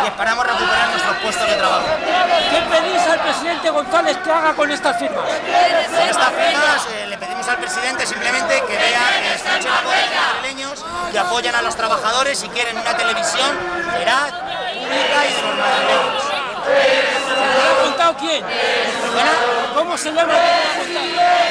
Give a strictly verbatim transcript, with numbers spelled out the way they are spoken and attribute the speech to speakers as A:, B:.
A: esperamos recuperar nuestros puestos de trabajo.
B: ¿Qué pedís al presidente González que haga con estas firmas?
A: Con estas firmas eh, le pedimos al presidente simplemente que vea, que escuche la voz de los madrileños, que apoyen a los trabajadores y quieren una televisión veraz, pública y de los madrileños.
B: ¿Se lo ha contado quién? ¿Cómo se llama?